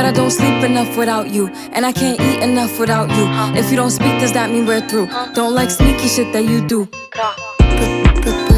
But I don't sleep enough without you, and I can't eat enough without you. If you don't speak, does that mean we're through? Don't like sneaky shit that you do.